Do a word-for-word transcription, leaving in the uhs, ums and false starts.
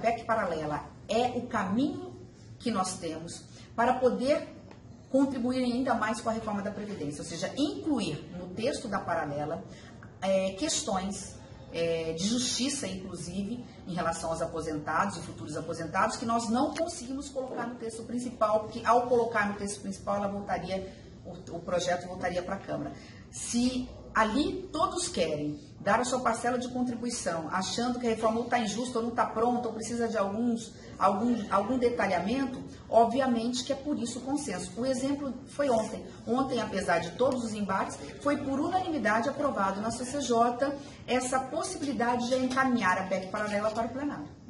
P E C paralela é o caminho que nós temos para poder contribuir ainda mais com a reforma da Previdência, ou seja, incluir no texto da paralela é, questões é, de justiça, inclusive, em relação aos aposentados e futuros aposentados, que nós não conseguimos colocar no texto principal, porque ao colocar no texto principal, ela voltaria, o, o projeto voltaria para a Câmara. Se ali todos querem dar a sua parcela de contribuição, achando que a reforma ou está injusta, ou não está pronta, ou precisa de alguns, algum, algum detalhamento, obviamente que é por isso o consenso. O exemplo foi ontem. Ontem, apesar de todos os embates, foi por unanimidade aprovado na C C J essa possibilidade de encaminhar a P E C paralela para o plenário.